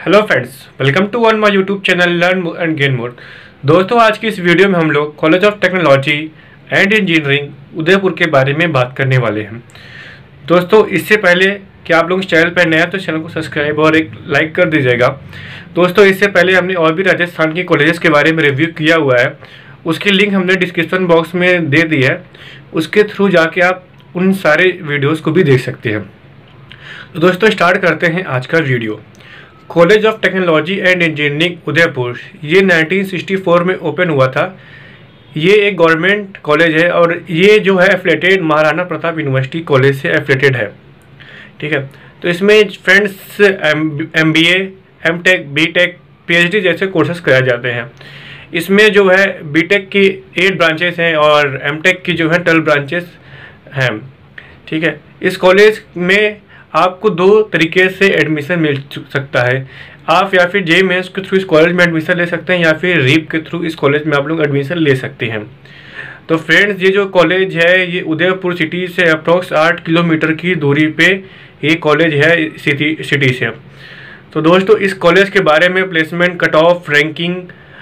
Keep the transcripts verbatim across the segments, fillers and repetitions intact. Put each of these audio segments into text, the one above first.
Hello friends, welcome to one my YouTube channel learn and gain more. दोस्तों, आज की इस वीडियो में हम लोग college of technology and engineering Udaipur के बारे में बात करने वाले हैं। दोस्तों, इससे पहले कि आप लोग इस चैनल पर नए हैं तो चैनल को सब्सक्राइब और एक लाइक कर दीजिएगा। दोस्तों, इससे पहले हमने और भी राजस्थान के कॉलेजेस के बारे में रिव्यू किया हुआ है, उसकी लिंक हमने डिस्क्रिप्शन बॉक्स में दे दी है, उसके थ्रू जाके आप उन सारे वीडियोज़ को भी देख सकते हैं। तो दोस्तों, स्टार्ट करते हैं आज का video. College of technology and engineering Udaipur ये नाइनटीन सिक्सटी फोर में ओपन हुआ था। ये एक गवर्नमेंट कॉलेज है और ये जो है affiliated Maharana Pratap university college से एफिलेटेड है। ठीक है, तो इसमें friends M B A, M tech, B tech, P H D जैसे कोर्सेज कराए जाते हैं। इसमें जो है बी टेक की एट ब्रांचेस हैं और एम टेक की जो है ट्वेल्व ब्रांचेस हैं। ठीक है, इस कॉलेज में आपको दो तरीके से एडमिशन मिल सकता है। आप या फिर जे मेंस के थ्रू इस कॉलेज में एडमिशन ले सकते हैं या फिर रीप के थ्रू इस कॉलेज में आप लोग एडमिशन ले सकते हैं। तो फ्रेंड्स, ये जो कॉलेज है ये उदयपुर सिटी से अप्रोक्स आठ किलोमीटर की दूरी पे ये कॉलेज है सिटी सिटी से। तो दोस्तों, इस कॉलेज के बारे में प्लेसमेंट कट ऑफ रैंकिंग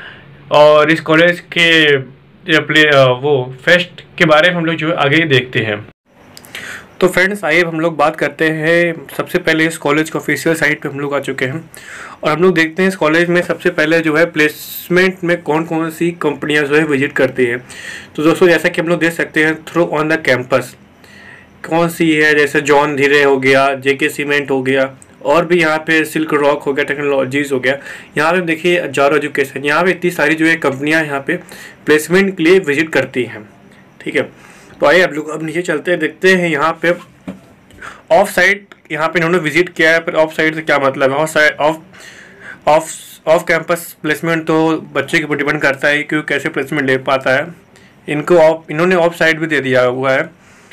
और इस कॉलेज के प्ले वो फेस्ट के बारे में हम लोग जो है आगे देखते हैं। तो फ्रेंड्स, आइए हम लोग बात करते हैं। सबसे पहले इस कॉलेज के ऑफिशियल साइट पे हम लोग आ चुके हैं और हम लोग देखते हैं इस कॉलेज में सबसे पहले जो है प्लेसमेंट में कौन कौन सी कंपनियां जो है विजिट करती है। तो दोस्तों, जैसा कि हम लोग देख सकते हैं थ्रू ऑन द कैंपस कौन सी है, जैसे जॉन धीरे हो गया, जेके सीमेंट हो गया और भी यहाँ पे सिल्क रॉक हो गया, टेक्नोलॉजीज हो गया। यहाँ पे देखिए जारो एजुकेशन, यहाँ पे इतनी सारी जो है कंपनियाँ यहाँ पे प्लेसमेंट के लिए विजिट करती हैं। ठीक है, तो आइए अब लोग अब नीचे चलते हैं, देखते हैं यहाँ पे ऑफ साइट यहाँ पे इन्होंने विजिट किया है। पर ऑफ साइट से क्या मतलब है? Off side off off off campus placement तो बच्चे के ऊपर डिपेंड करता है कि कैसे प्लेसमेंट ले पाता है। इनको ऑफ इन्होंने ऑफ साइट भी दे दिया हुआ है।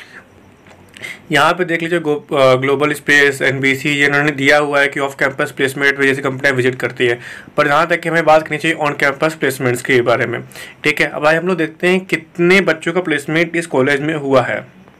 यहाँ पे देख लीजिए ग्लोबल स्पेस, एनबीसी, ये इन्होंने दिया हुआ है कि ऑफ कैंपस प्लेसमेंट में जैसे कंपनियाँ विजिट करती है। पर यहाँ तक कि हमें बात करनी चाहिए ऑन कैंपस प्लेसमेंट्स के बारे में। ठीक है, अब आइए हम लोग देखते हैं कितने बच्चों का प्लेसमेंट इस कॉलेज में हुआ है।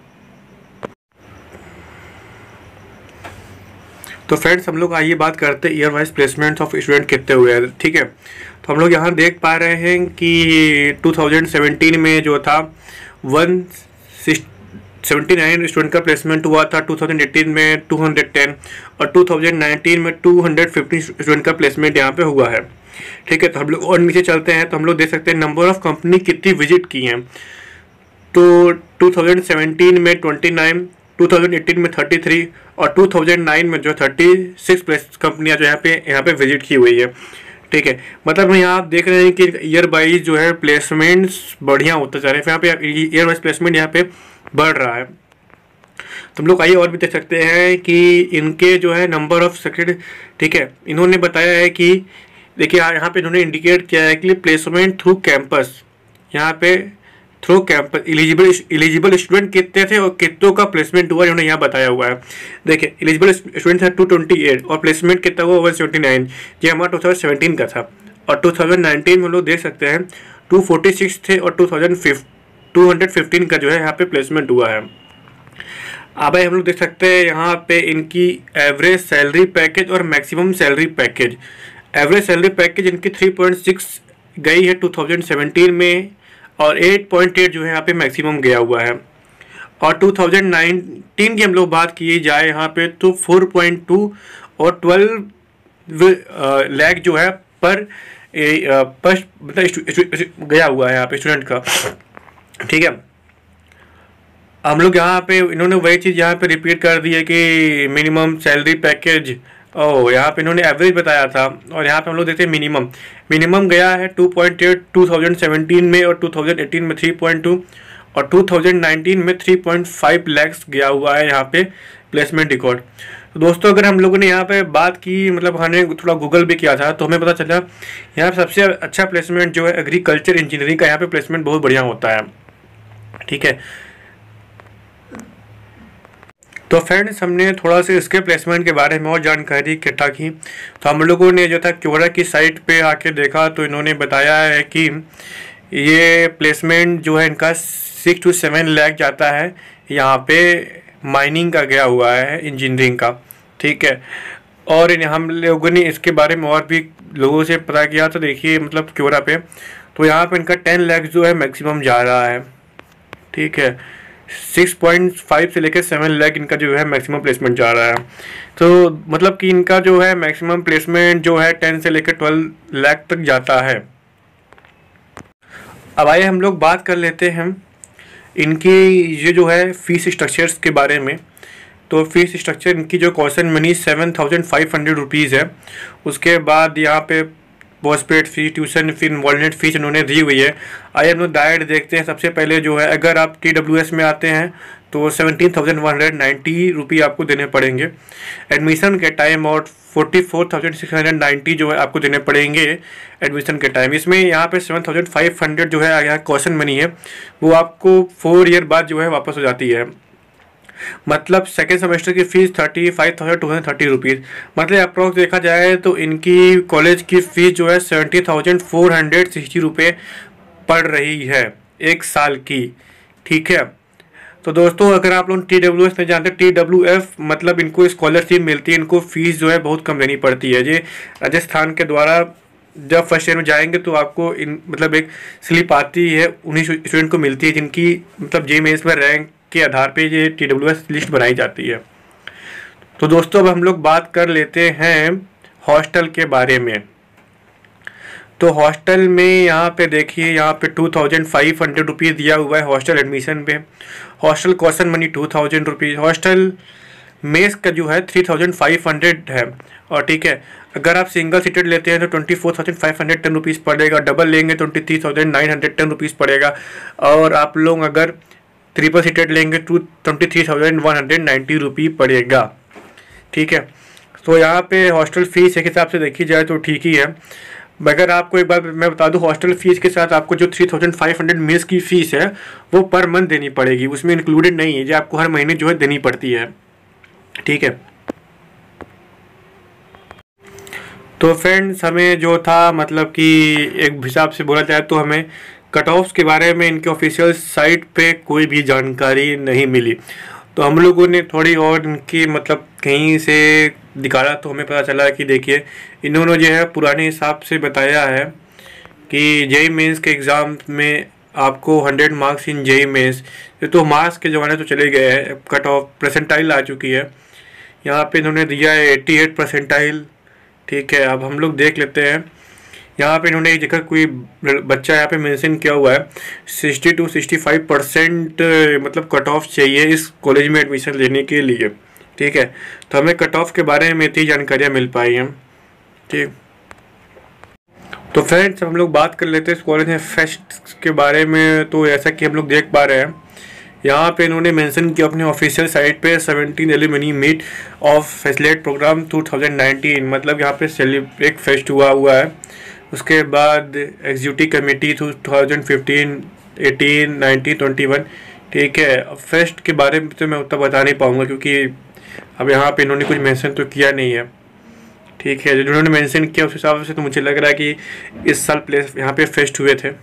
तो फ्रेंड्स, हम लोग आइए बात करते हैं year wise placements of student कितने हुए हैं। ठीक है, तो हम लोग यहाँ देख पा रहे हैं कि टू थाउजेंड सेवेंटीन में जो था वन सेवेंटी नाइन स्टूडेंट का प्लेसमेंट हुआ था, टू थाउजेंड एटीन में टू हंड्रेड टेन और टू थाउजेंड नाइनटीन में टू हंड्रेड फिफ्टीन स्टूडेंट का प्लेसमेंट यहाँ पे हुआ है। ठीक है, तो हम लोग और नीचे चलते हैं तो हम लोग देख सकते हैं नंबर ऑफ कंपनी कितनी विजिट की हैं। तो टू थाउजेंड सेवेंटीन में twenty nine, two thousand eighteen में थर्टी थ्री और टू थाउजेंड नाइन में जो थर्टी सिक्स प्लस कंपनियाँ जो यहाँ पे यहाँ पे विजिट की हुई है। ठीक है, मतलब यहाँ आप देख रहे हैं कि ईयर वाइज जो है प्लेसमेंट्स बढ़िया होते जा रहे हैं। यहाँ पे ईयर वाइज प्लेसमेंट यहाँ पे बढ़ रहा है। तो हम लोग आइए और भी देख सकते हैं कि इनके जो है नंबर ऑफ सेक्रेटरी। ठीक है, इन्होंने बताया है कि देखिए यहाँ पे इन्होंने इंडिकेट किया है कि प्लेसमेंट थ्रू कैंपस, यहाँ पे through campus eligible eligible student कितने थे और कितनों का प्लेसमेंट हुआ इन्होंने यहाँ बताया हुआ है। देखिए, एलिजिबल स्टूडेंट था टू ट्वेंटी एट और प्लेसमेंट कितना हुआ वन सेवेंटी नाइन, ये हमारा टू थाउजेंड सेवेंटीन का था। और टू थाउजेंड नाइनटीन में हम लोग देख सकते हैं टू फोर्टी सिक्स थे और two thousand two hundred fifteen का जो है यहाँ पे प्लेसमेंट हुआ है। अब हम लोग देख सकते हैं यहाँ पे इनकी एवरेज सैलरी पैकेज और maximum salary package. Average salary package इनकी थ्री पॉइंट सिक्स गई है टू थाउजेंड सेवेंटीन में और एट पॉइंट एट जो है यहाँ पे मैक्सिमम गया हुआ है। और टू थाउजेंड नाइनटीन की हम लोग बात की जाए यहाँ पे तो फोर पॉइंट टू और ट्वेल्व लाख जो है पर पर मतलब गया हुआ है यहाँ पे स्टूडेंट का। ठीक है, हम लोग यहाँ पे इन्होंने वही चीज़ यहाँ पे रिपीट कर दी है कि मिनिमम सैलरी पैकेज, ओ यहाँ पे इन्होंने एवरेज बताया था और यहाँ पे हम लोग देखते हैं मिनिमम मिनिमम गया है two point eight two thousand seventeen में और टू थाउजेंड एटीन में थ्री पॉइंट टू और टू थाउजेंड नाइनटीन में थ्री पॉइंट फाइव लैक्स गया हुआ है यहाँ पे प्लेसमेंट रिकॉर्ड। तो दोस्तों, अगर हम लोगों ने यहाँ पे बात की, मतलब हमने थोड़ा गूगल भी किया था तो हमें पता चला यहाँ पे सबसे अच्छा प्लेसमेंट जो है एग्रीकल्चर इंजीनियरिंग का यहाँ पे प्लेसमेंट बहुत बढ़िया होता है। ठीक है, तो फ्रेंड्स, हमने थोड़ा सा इसके प्लेसमेंट के बारे में और जानकारी इकट्ठा की। तो हम लोगों ने जो था क्योरा की साइट पे आके देखा तो इन्होंने बताया है कि ये प्लेसमेंट जो है इनका सिक्स टू सेवन लाख जाता है यहाँ पे माइनिंग का गया हुआ है, इंजीनियरिंग का। ठीक है, और इन हम लोगों ने इसके बारे में और भी लोगों से पता किया, तो देखिए मतलब क्योरा पे तो यहाँ पे इनका टेन लाख जो है मैक्सिमम जा रहा है, ठीक है। सिक्स पॉइंट फाइव से लेकर सेवन लाख इनका जो है मैक्सिमम प्लेसमेंट जा रहा है। तो मतलब कि इनका जो है मैक्सिमम प्लेसमेंट जो है टेन से लेकर ट्वेल्व लाख तक जाता है। अब आइए हम लोग बात कर लेते हैं इनकी ये जो है फीस स्ट्रक्चर्स के बारे में। तो फीस स्ट्रक्चर इनकी जो question money seven thousand five hundred rupees है। उसके बाद यहाँ पे postpaid fees, tuition fee, involvement fees इन्होंने दी हुई है। आइए हम लोग डायरेक्ट देखते हैं। सबसे पहले जो है अगर आप टी डब्ल्यू एस में आते हैं तो seventeen thousand one hundred ninety रुपये आपको देने पड़ेंगे एडमिशन के टाइम, और forty four thousand six hundred ninety जो है आपको देने पड़ेंगे एडमिशन के टाइम। इसमें यहाँ पे सेवन थाउजेंड फाइव हंड्रेड जो है यहाँ क्वेश्चन मनी है वो आपको फोर ईयर बाद जो है वापस हो जाती है। मतलब सेकेंड सेमेस्टर की fees thirty five thousand two hundred thirty rupees, मतलब अप्रॉक्स देखा जाए तो इनकी कॉलेज की फ़ीस जो है seventy thousand four hundred sixty रुपये पड़ रही है एक साल की, ठीक है। तो दोस्तों अगर आप लोग टी डब्ल्यू एस में जानते हैं, टी डब्ल्यू एफ मतलब इनको स्कॉलरशिप मिलती है, इनको फ़ीस जो है बहुत कम देनी पड़ती है। ये राजस्थान के द्वारा जब फर्स्ट ईयर में जाएंगे तो आपको इन मतलब एक स्लिप आती है, उन्हीं स्टूडेंट को मिलती है जिनकी मतलब जे मेंस में रैंक के आधार पे ये टी डब्ल्यू एस लिस्ट बनाई जाती है। तो दोस्तों अब हम लोग बात कर लेते हैं हॉस्टल के बारे में। तो हॉस्टल में यहाँ पे देखिए यहाँ पे two thousand five hundred rupees दिया हुआ है हॉस्टल एडमिशन पे। Hostel caution money two thousand rupees. Hostel mess का जो है थ्री थाउजेंड फाइव हंड्रेड है, और ठीक है अगर आप सिंगल सीटेड लेते हैं तो twenty four thousand five hundred ten rupees पड़ेगा, डबल लेंगे twenty three thousand nine hundred ten rupees पड़ेगा, और आप लोग अगर ट्रिपल सीटेड लेंगे two twenty three thousand one hundred ninety rupee पड़ेगा, ठीक है। तो यहाँ पे हॉस्टल फीस एक हिसाब से देखी जाए तो ठीक ही है, मगर आपको एक बार मैं बता दूँ हॉस्टल फीस के साथ आपको जो three thousand five hundred mess की फ़ीस है वो पर मंथ देनी पड़ेगी, उसमें इंक्लूडेड नहीं है, जो आपको हर महीने जो है देनी पड़ती है, ठीक है। तो फ्रेंड्स हमें जो था मतलब कि एक हिसाब से बोला जाए तो हमें कट ऑफ्स के बारे में इनके ऑफिशियल साइट पे कोई भी जानकारी नहीं मिली। तो हम लोगों ने थोड़ी और इनकी मतलब कहीं से निकाला तो हमें पता चला कि देखिए इन्होंने जो है पुराने हिसाब से बताया है कि जेई मेंस के एग्ज़ाम में आपको hundred marks in JEE Mains, तो मार्क्स के ज़माने तो चले गए हैं, कट ऑफ परसेंटाइल आ चुकी है। यहाँ पे इन्होंने दिया है एट्टी एट परसेंटाइल, ठीक है। अब हम लोग देख लेते हैं यहाँ पे इन्होंने एक जगह कोई बच्चा यहाँ पे मेंशन किया हुआ है sixty two sixty five percent मतलब कट ऑफ चाहिए इस कॉलेज में एडमिशन लेने के लिए, ठीक है। तो हमें कट ऑफ के बारे में इतनी जानकारियाँ मिल पाई हैं, ठीक। तो फ्रेंड्स हम लोग बात कर लेते हैं इस कॉलेज में फेस्ट के बारे में। तो ऐसा कि हम लोग देख पा रहे हैं यहाँ पे इन्होंने मेंशन किया अपने ऑफिशियल साइट पे seventeen alumni meet of facilitate program two thousand nineteen, मतलब यहाँ पे सेलिब्रेट फेस्ट हुआ हुआ है। उसके बाद executive committee two thousand fifteen, eighteen, nineteen, twenty one, ठीक है। फेस्ट के बारे में तो मैं उतना बता नहीं पाऊँगा क्योंकि अब यहाँ पे इन्होंने कुछ मेंशन तो किया नहीं है, ठीक है। जो उन्होंने मेंशन किया उस हिसाब से तो मुझे लग रहा है कि इस साल प्लेस यहाँ पे फेस्ट हुए थे।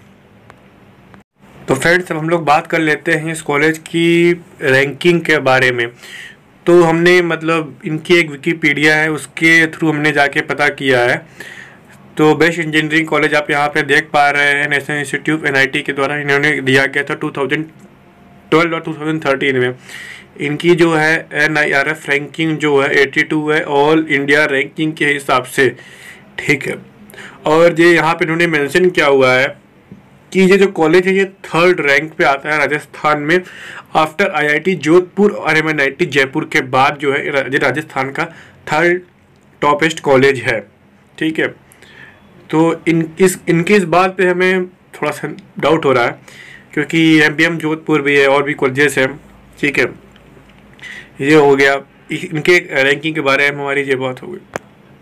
तो फ्रेंड्स अब हम लोग बात कर लेते हैं इस कॉलेज की रैंकिंग के बारे में। तो हमने मतलब इनकी एक विकीपीडिया है उसके थ्रू हमने जाके पता किया है। तो बेस्ट इंजीनियरिंग कॉलेज आप यहाँ पे देख पा रहे हैं national institute N I T के द्वारा इन्होंने दिया गया था टू थाउजेंड ट्वेल्व और टू थाउजेंड थर्टीन में। इनकी जो है N I R F ranking जो है एटी टू है ऑल इंडिया रैंकिंग के हिसाब से, ठीक है। और ये यहाँ पे इन्होंने मेंशन किया हुआ है कि ये जो कॉलेज है ये थर्ड रैंक पे आता है राजस्थान में after I I T Jodhpur और M N I T Jaipur के बाद जो है ये राजस्थान का थर्ड टॉपेस्ट कॉलेज है, ठीक है। तो इन इस इनकी इस बात पे हमें थोड़ा सा डाउट हो रहा है क्योंकि एम बी एम जोधपुर भी है और भी कॉलेजेस हैं, ठीक है। ये हो गया इनके रैंकिंग के बारे में हमारी ये बात हो गई।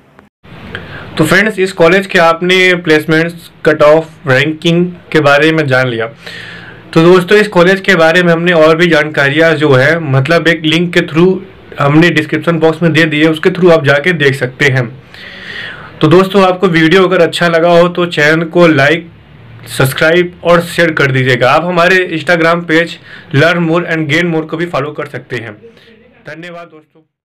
तो फ्रेंड्स इस कॉलेज के आपने प्लेसमेंट्स कट ऑफ रैंकिंग के बारे में जान लिया। तो दोस्तों इस कॉलेज के बारे में हमने और भी जानकारियाँ जो है मतलब एक लिंक के थ्रू हमने डिस्क्रिप्शन बॉक्स में दे दी है, उसके थ्रू आप जाके देख सकते हैं। तो दोस्तों आपको वीडियो अगर अच्छा लगा हो तो चैनल को लाइक, सब्सक्राइब और शेयर कर दीजिएगा। आप हमारे Instagram page learn more and gain more को भी फॉलो कर सकते हैं। धन्यवाद दोस्तों।